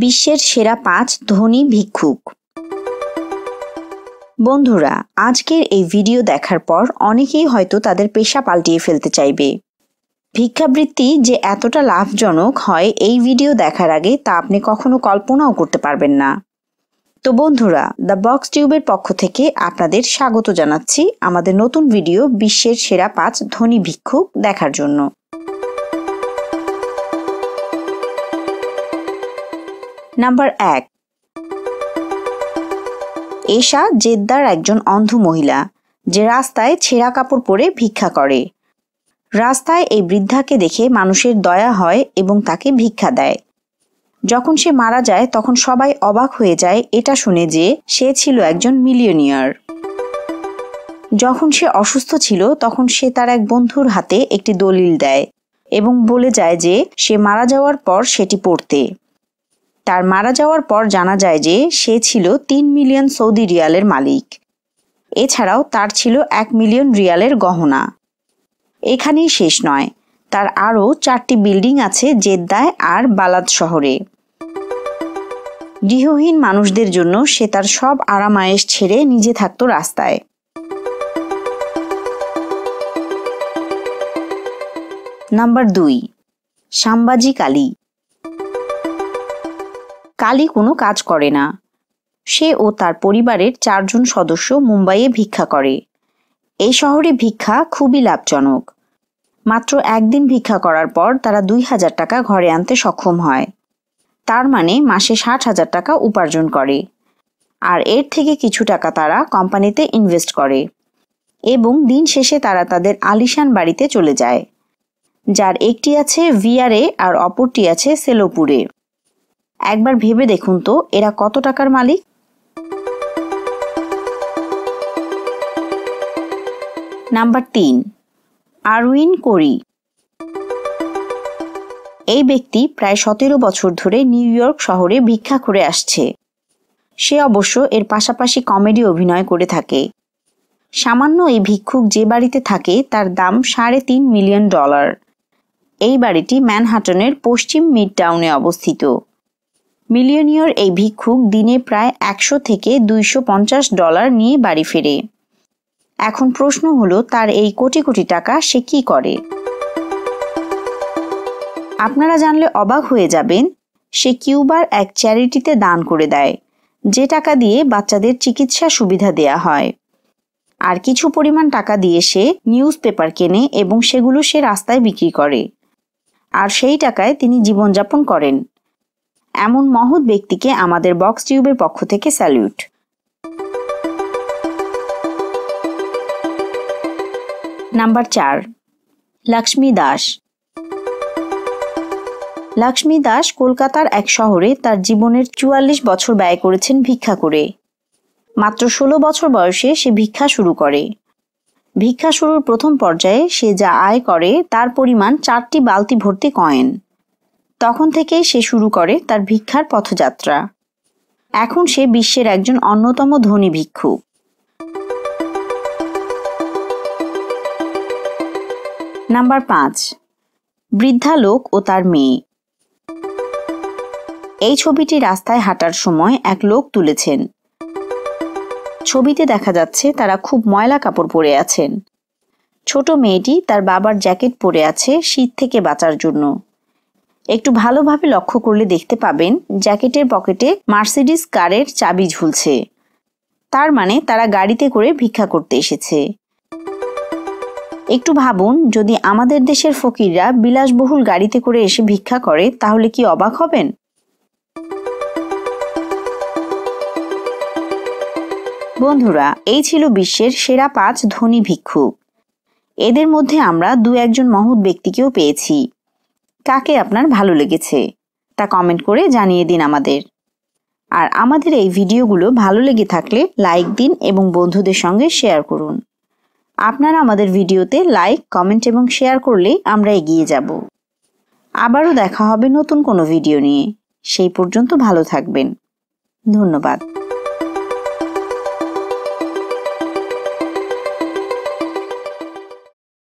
বিশ্বের সেরা ৫ ধনী ভিক্ষুক। বন্ধুরা, আজকের এই ভিডিও দেখার পর অনেকেই হয়তো তাদের পেশা পাল্টিয়ে ফেলতে চাইবে। ভিক্ষাবৃত্তি যে এতটা লাভজনক হয় এই ভিডিও দেখার আগে তা আপনি কখনো কল্পনাও করতে পারবেন না। তো বন্ধুরা, দ্য বক্স টিউবের পক্ষ থেকে আপনাদের স্বাগত জানাচ্ছি আমাদের নতুন ভিডিও বিশ্বের সেরা ৫ ধনী ভিক্ষুক দেখার জন্য। নাম্বার ১, এশা জেদ্দার একজন অন্ধ মহিলা যে রাস্তায় ছেঁড়া কাপড় পরে ভিক্ষা করে। রাস্তায় এই বৃদ্ধাকে দেখে মানুষের দয়া হয় এবং তাকে ভিক্ষা দেয়। যখন সে মারা যায় তখন সবাই অবাক হয়ে যায় এটা শুনে যে সে ছিল একজন মিলিয়নিয়ার। যখন সে অসুস্থ ছিল তখন সে তার এক বন্ধুর হাতে একটি দলিল দেয় এবং বলে যায় যে সে মারা যাওয়ার পর সেটি পড়তে। তার মারা যাওয়ার পর জানা যায় যে সে ছিল ৩ মিলিয়ন সৌদি রিয়ালের মালিক। এছাড়াও তার ছিল ১ মিলিয়ন রিয়ালের গহনা। এখানেই শেষ নয়, তার আরও ৪টি বিল্ডিং আছে জেদ্দায় আর বালাদ শহরে। গৃহহীন মানুষদের জন্য সে তার সব আরামায়েশ ছেড়ে নিজে থাকত রাস্তায়। নাম্বার ২, সাম্বাজি কালী। কালী কোনো কাজ করে না। সে ও তার পরিবারের ৪ জন সদস্য মুম্বাইয়ে ভিক্ষা করে। এই শহরে ভিক্ষা খুবই লাভজনক। মাত্র একদিন ভিক্ষা করার পর তারা ২,০০০ টাকা ঘরে আনতে সক্ষম হয়। তার মানে মাসে ৬০,০০০ টাকা উপার্জন করে। আর এর থেকে কিছু টাকা তারা কোম্পানিতে ইনভেস্ট করে এবং দিন শেষে তারা তাদের আলিশান বাড়িতে চলে যায়, যার একটি আছে ভিয়ারে আর অপরটি আছে সেলোপুরে। একবার ভেবে দেখুন তো এরা কত টাকার মালিক। নাম্বার ৩, আরউইন কোরি। এই ব্যক্তি প্রায় ১৭ বছর ধরে নিউ ইয়র্ক শহরে ভিক্ষা করে আসছে। সে অবশ্য এর পাশাপাশি কমেডি অভিনয় করে থাকে। সামান্য এই ভিক্ষুক যে বাড়িতে থাকে তার দাম $৩.৫ মিলিয়ন। এই বাড়িটি ম্যানহাটনের পশ্চিম মিড টাউনে অবস্থিত। মিলিয়নিয়র এই ভিক্ষুক দিনে প্রায় $১০০ থেকে $২৫০ নিয়ে বাড়ি ফেরে। এখন প্রশ্ন হলো তার এই কোটি কোটি টাকা সে কি করে। আপনারা জানলে অবাক হয়ে যাবেন, সে কিউবার এক চ্যারিটিতে দান করে দেয়, যে টাকা দিয়ে বাচ্চাদের চিকিৎসা সুবিধা দেয়া হয়। আর কিছু পরিমাণ টাকা দিয়ে সে নিউজ পেপার কেনে এবং সেগুলো সে রাস্তায় বিক্রি করে। আর সেই টাকায় তিনি জীবনযাপন করেন। এমন মহৎ ব্যক্তিকে আমাদের বক্স টিউবের পক্ষ থেকে স্যালিউট। নাম্বার ৪, লক্ষ্মী দাস। লক্ষ্মী দাস কলকাতার এক শহরে তার জীবনের ৪৪ বছর ব্যয় করেছেন ভিক্ষা করে। মাত্র ১৬ বছর বয়সে সে ভিক্ষা শুরু করে। ভিক্ষা শুরুর প্রথম পর্যায়ে সে যা আয় করে তার পরিমাণ ৪টি বালতি ভর্তি কয়েন। তখন থেকেই সে শুরু করে তার ভিক্ষার পথযাত্রা। এখন সে বিশ্বের একজন অন্যতম ধনী ভিক্ষুক। নাম্বার ৫, বৃদ্ধা লোক ও তার মেয়ে। এই ছবিটি রাস্তায় হাঁটার সময় এক লোক তুলেছেন। ছবিতে দেখা যাচ্ছে তারা খুব ময়লা কাপড় পরে আছেন। ছোট মেয়েটি তার বাবার জ্যাকেট পরে আছে শীত থেকে বাঁচার জন্য। একটু ভালোভাবে লক্ষ্য করলে দেখতে পাবেন জ্যাকেটের পকেটে মার্সিডিজ কারের চাবি ঝুলছে। তার মানে তারা গাড়িতে করে ভিক্ষা করতে এসেছে। একটু ভাবুন, যদি আমাদের দেশের ফকিররা বিলাসবহুল গাড়িতে করে এসে ভিক্ষা করে তাহলে কি অবাক হবেন? বন্ধুরা, এই ছিল বিশ্বের সেরা ৫ ধনী ভিক্ষুক। এদের মধ্যে আমরা ২-১ মহৎ ব্যক্তিকেও পেয়েছি। কাকে আপনার ভালো লেগেছে তা কমেন্ট করে জানিয়ে দিন আমাদের। আর আমাদের এই ভিডিওগুলো ভালো লেগে থাকলে লাইক দিন এবং বন্ধুদের সঙ্গে শেয়ার করুন। আপনারা আমাদের ভিডিওতে লাইক, কমেন্ট এবং শেয়ার করলেই আমরা এগিয়ে যাব। আবারও দেখা হবে নতুন কোনো ভিডিও নিয়ে। সেই পর্যন্ত ভালো থাকবেন। ধন্যবাদ।